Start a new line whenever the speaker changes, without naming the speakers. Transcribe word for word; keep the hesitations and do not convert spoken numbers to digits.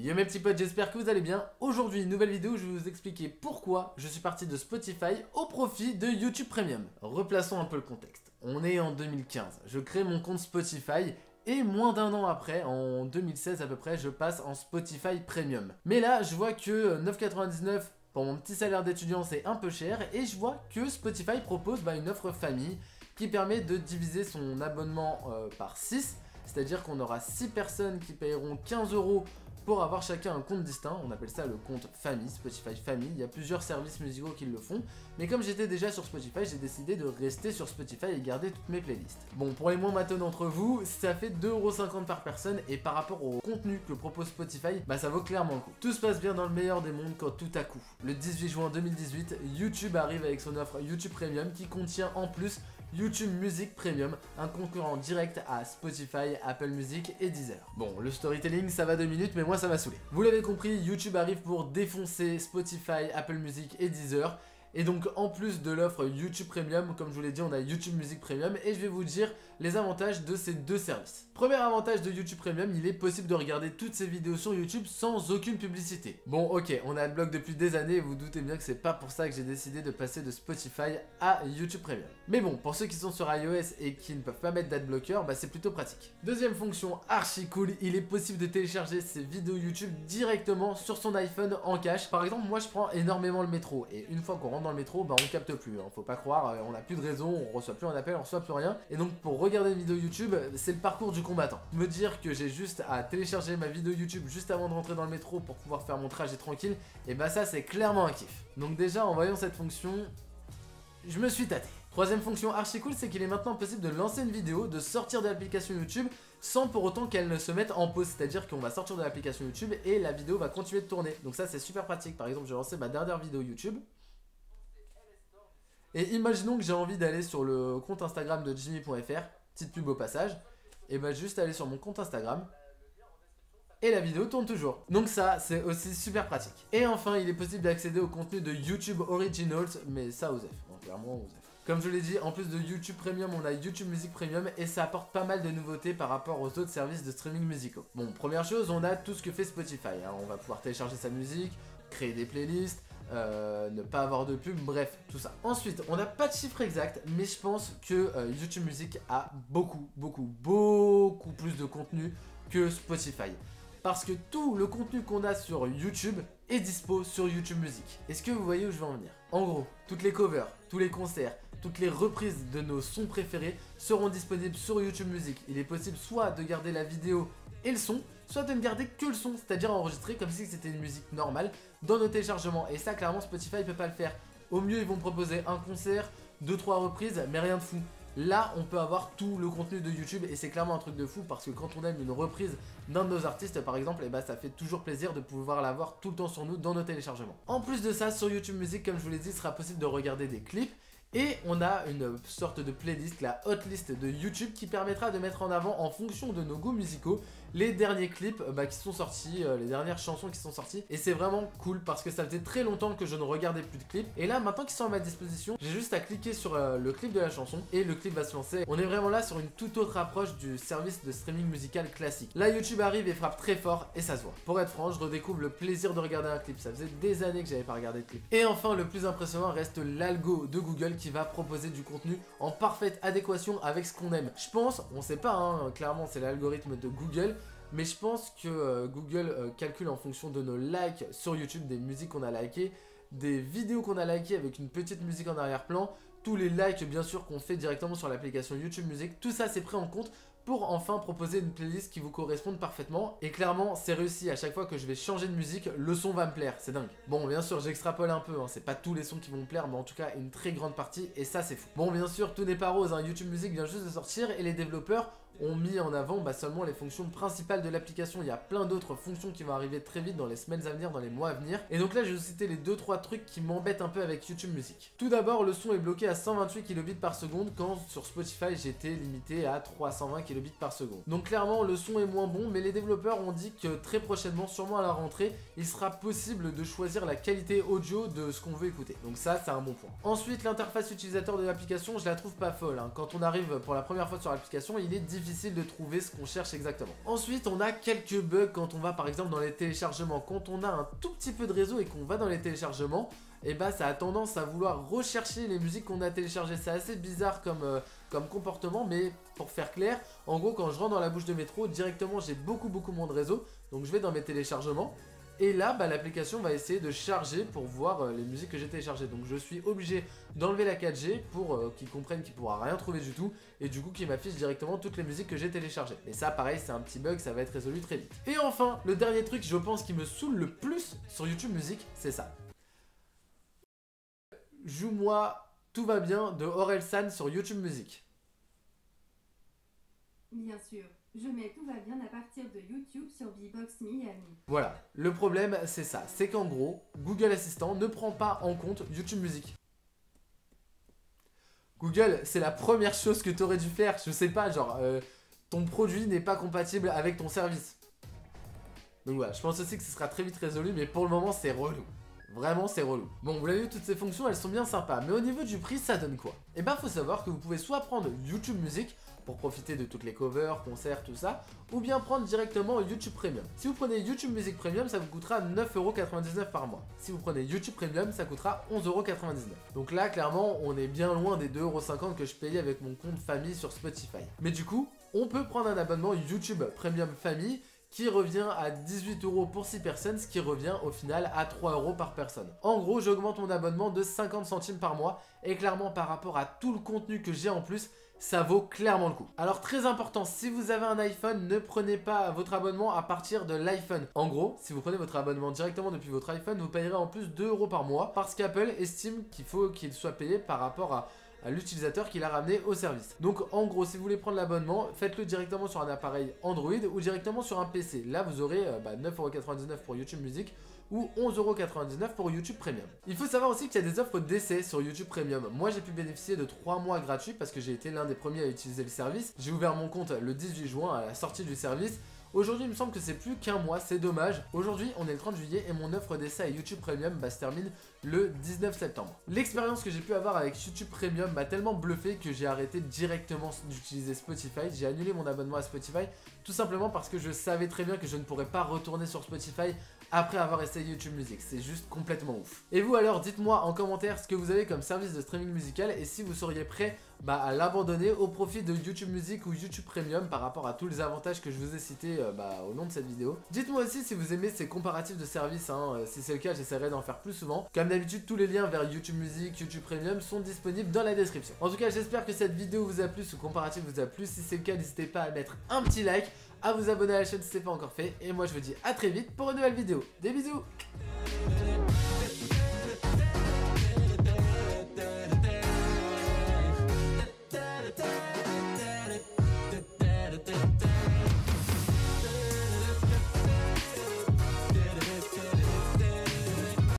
Yo mes petits potes, j'espère que vous allez bien. Aujourd'hui, nouvelle vidéo où je vais vous expliquer pourquoi je suis parti de Spotify au profit de YouTube Premium. Replaçons un peu le contexte. On est en deux mille quinze, je crée mon compte Spotify et moins d'un an après, en deux mille seize à peu près, je passe en Spotify Premium. Mais là, je vois que neuf quatre-vingt-dix-neuf pour mon petit salaire d'étudiant, c'est un peu cher et je vois que Spotify propose bah, une offre famille qui permet de diviser son abonnement euh, par six. C'est-à-dire qu'on aura six personnes qui payeront quinze euros pour avoir chacun un compte distinct. On appelle ça le compte famille, Spotify Family. Il y a plusieurs services musicaux qui le font. Mais comme j'étais déjà sur Spotify, j'ai décidé de rester sur Spotify et garder toutes mes playlists. Bon, pour les moins matons d'entre vous, ça fait deux euros cinquante par personne. Et par rapport au contenu que propose Spotify, bah ça vaut clairement le coup. Tout se passe bien dans le meilleur des mondes quand tout à coup, le dix-huit juin deux mille dix-huit, YouTube arrive avec son offre YouTube Premium qui contient en plus YouTube Music Premium, un concurrent direct à Spotify, Apple Music et Deezer. Bon, le storytelling ça va deux minutes mais moi ça m'a saoulé. Vous l'avez compris, YouTube arrive pour défoncer Spotify, Apple Music et Deezer. Et donc en plus de l'offre YouTube Premium, comme je vous l'ai dit, on a YouTube Music Premium et je vais vous dire les avantages de ces deux services. Premier avantage de YouTube Premium, il est possible de regarder toutes ces vidéos sur YouTube sans aucune publicité. Bon ok, on a Adblock depuis des années et vous doutez bien que c'est pas pour ça que j'ai décidé de passer de Spotify à YouTube Premium. Mais bon, pour ceux qui sont sur iOS et qui ne peuvent pas mettre d'adblocker, bah c'est plutôt pratique. Deuxième fonction archi cool, il est possible de télécharger ces vidéos YouTube directement sur son iPhone en cache. Par exemple, moi je prends énormément le métro et une fois qu'on rentre dans le métro, bah on capte plus, hein. Faut pas croire, on n'a plus de réseau, on reçoit plus un appel, on reçoit plus rien. Et donc pour regarder une vidéo YouTube, c'est le parcours du combattant. Me dire que j'ai juste à télécharger ma vidéo YouTube juste avant de rentrer dans le métro pour pouvoir faire mon trajet tranquille, et bah ça c'est clairement un kiff. Donc déjà en voyant cette fonction, je me suis tâté. Troisième fonction archi cool, c'est qu'il est maintenant possible de lancer une vidéo, de sortir de l'application YouTube sans pour autant qu'elle ne se mette en pause. C'est-à-dire qu'on va sortir de l'application YouTube et la vidéo va continuer de tourner. Donc ça c'est super pratique. Par exemple, j'ai lancé ma dernière vidéo YouTube. Et imaginons que j'ai envie d'aller sur le compte Instagram de Jimmy point F R, petite pub au passage, et bah juste aller sur mon compte Instagram, et la vidéo tourne toujours. Donc ça, c'est aussi super pratique. Et enfin, il est possible d'accéder au contenu de YouTube Originals, mais ça, osef, bon, clairement, osef. Comme je l'ai dit, en plus de YouTube Premium, on a YouTube Music Premium, et ça apporte pas mal de nouveautés par rapport aux autres services de streaming musicaux. Bon, première chose, on a tout ce que fait Spotify, hein. On va pouvoir télécharger sa musique, créer des playlists, Euh, ne pas avoir de pub, bref, tout ça. Ensuite, on n'a pas de chiffre exact, mais je pense que euh, YouTube Music a beaucoup, beaucoup, beaucoup plus de contenu que Spotify. Parce que tout le contenu qu'on a sur YouTube est dispo sur YouTube Music. Est-ce que vous voyez où je veux en venir? En gros, toutes les covers, tous les concerts, toutes les reprises de nos sons préférés seront disponibles sur YouTube Music. Il est possible soit de garder la vidéo et le son, soit de ne garder que le son, c'est-à-dire enregistrer comme si c'était une musique normale dans nos téléchargements. Et ça, clairement, Spotify ne peut pas le faire. Au mieux, ils vont proposer un concert, deux trois reprises, mais rien de fou. Là, on peut avoir tout le contenu de YouTube et c'est clairement un truc de fou parce que quand on aime une reprise d'un de nos artistes, par exemple, et bah, ça fait toujours plaisir de pouvoir l'avoir tout le temps sur nous dans nos téléchargements. En plus de ça, sur YouTube Music, comme je vous l'ai dit, il sera possible de regarder des clips. Et on a une sorte de playlist, la hotlist de YouTube qui permettra de mettre en avant en fonction de nos goûts musicaux les derniers clips bah, qui sont sortis, euh, les dernières chansons qui sont sorties. Et c'est vraiment cool parce que ça faisait très longtemps que je ne regardais plus de clips. Et là maintenant qu'ils sont à ma disposition, j'ai juste à cliquer sur euh, le clip de la chanson et le clip va se lancer. On est vraiment là sur une toute autre approche du service de streaming musical classique. Là YouTube arrive et frappe très fort et ça se voit. Pour être franc, je redécouvre le plaisir de regarder un clip. Ça faisait des années que j'avais pas regardé de clip. Et enfin, le plus impressionnant reste l'algo de Google qui va proposer du contenu en parfaite adéquation avec ce qu'on aime. Je pense, on sait pas, hein, clairement c'est l'algorithme de Google, mais je pense que euh, Google euh, calcule en fonction de nos likes sur YouTube, des musiques qu'on a likées, des vidéos qu'on a likées avec une petite musique en arrière-plan, tous les likes bien sûr qu'on fait directement sur l'application YouTube Music, tout ça c'est pris en compte pour enfin proposer une playlist qui vous corresponde parfaitement. Et clairement c'est réussi, à chaque fois que je vais changer de musique, le son va me plaire, c'est dingue. Bon bien sûr j'extrapole un peu, hein. C'est pas tous les sons qui vont me plaire, mais en tout cas une très grande partie, et ça c'est fou. Bon bien sûr tout n'est pas rose, hein. YouTube Music vient juste de sortir et les développeurs ont mis en avant bah, seulement les fonctions principales de l'application. Il y a plein d'autres fonctions qui vont arriver très vite dans les semaines à venir, dans les mois à venir. Et donc là, je vais vous citer les deux trois trucs qui m'embêtent un peu avec YouTube Music. Tout d'abord, le son est bloqué à cent vingt-huit kilobits par seconde quand sur Spotify, j'étais limité à trois cent vingt kilobits par seconde. Donc clairement, le son est moins bon, mais les développeurs ont dit que très prochainement, sûrement à la rentrée, il sera possible de choisir la qualité audio de ce qu'on veut écouter. Donc ça, c'est un bon point. Ensuite, l'interface utilisateur de l'application, je la trouve pas folle, hein. Quand on arrive pour la première fois sur l'application, il est difficile difficile de trouver ce qu'on cherche exactement. Ensuite, on a quelques bugs quand on va par exemple dans les téléchargements. Quand on a un tout petit peu de réseau et qu'on va dans les téléchargements, et bah ça a tendance à vouloir rechercher les musiques qu'on a téléchargées. C'est assez bizarre comme, euh, comme comportement, mais pour faire clair, en gros quand je rentre dans la bouche de métro, directement j'ai beaucoup beaucoup moins de réseau, donc je vais dans mes téléchargements, et là bah, l'application va essayer de charger pour voir euh, les musiques que j'ai téléchargées. Donc je suis obligé d'enlever la quatre G pour euh, qu'ils comprennent qu'il ne pourra rien trouver du tout, et du coup qu'il m'affiche directement toutes les musiques que j'ai téléchargées. Et ça pareil, c'est un petit bug, ça va être résolu très vite. Et enfin, le dernier truc je pense qui me saoule le plus sur YouTube Music, c'est ça. Joue-moi Tout va bien de Orelsan sur YouTube Music.
Bien sûr, je mets Tout va bien à partir de YouTube sur Beatbox Miami.
Voilà, le problème c'est ça, c'est qu'en gros, Google Assistant ne prend pas en compte YouTube Music. Google, c'est la première chose que tu aurais dû faire, je sais pas, genre, euh, ton produit n'est pas compatible avec ton service. Donc voilà, je pense aussi que ce sera très vite résolu, mais pour le moment c'est relou. Vraiment c'est relou. Bon, vous l'avez vu, toutes ces fonctions elles sont bien sympas, mais au niveau du prix ça donne quoi? Et bah faut savoir que vous pouvez soit prendre YouTube Music pour profiter de toutes les covers, concerts, tout ça, ou bien prendre directement YouTube Premium. Si vous prenez YouTube Music Premium, ça vous coûtera neuf euros quatre-vingt-dix-neuf par mois. Si vous prenez YouTube Premium, ça coûtera onze euros quatre-vingt-dix-neuf. Donc là clairement on est bien loin des deux euros cinquante que je payais avec mon compte famille sur Spotify. Mais du coup, on peut prendre un abonnement YouTube Premium Famille qui revient à dix-huit euros pour six personnes, ce qui revient au final à trois euros par personne. En gros, j'augmente mon abonnement de cinquante centimes par mois, et clairement par rapport à tout le contenu que j'ai en plus, ça vaut clairement le coup. Alors très important, si vous avez un iPhone, ne prenez pas votre abonnement à partir de l'iPhone. En gros, si vous prenez votre abonnement directement depuis votre iPhone, vous payerez en plus deux euros par mois, parce qu'Apple estime qu'il faut qu'il soit payé par rapport à à l'utilisateur qui l'a ramené au service. Donc en gros, si vous voulez prendre l'abonnement, faites-le directement sur un appareil Android ou directement sur un P C. Là vous aurez euh, bah, neuf euros quatre-vingt-dix-neuf pour YouTube Music ou onze euros quatre-vingt-dix-neuf pour YouTube Premium. Il faut savoir aussi qu'il y a des offres d'essai sur YouTube Premium. Moi j'ai pu bénéficier de trois mois gratuits parce que j'ai été l'un des premiers à utiliser le service. J'ai ouvert mon compte le dix-huit juin à la sortie du service. Aujourd'hui, il me semble que c'est plus qu'un mois, c'est dommage. Aujourd'hui, on est le trente juillet et mon offre d'essai à YouTube Premium bah, se termine le dix-neuf septembre. L'expérience que j'ai pu avoir avec YouTube Premium m'a tellement bluffé que j'ai arrêté directement d'utiliser Spotify. J'ai annulé mon abonnement à Spotify tout simplement parce que je savais très bien que je ne pourrais pas retourner sur Spotify après avoir essayé YouTube Music. C'est juste complètement ouf. Et vous alors, dites-moi en commentaire ce que vous avez comme service de streaming musical et si vous seriez prêt bah, à l'abandonner au profit de YouTube Music ou YouTube Premium par rapport à tous les avantages que je vous ai cités euh, bah, au long de cette vidéo. Dites-moi aussi si vous aimez ces comparatifs de services, hein. euh, si c'est le cas j'essaierai d'en faire plus souvent. Comme d'habitude, tous les liens vers YouTube Music, YouTube Premium sont disponibles dans la description. En tout cas, j'espère que cette vidéo vous a plu, ce comparatif vous a plu. Si c'est le cas, n'hésitez pas à mettre un petit like, à vous abonner à la chaîne si ce n'est pas encore fait. Et moi je vous dis à très vite pour une nouvelle vidéo. Des bisous!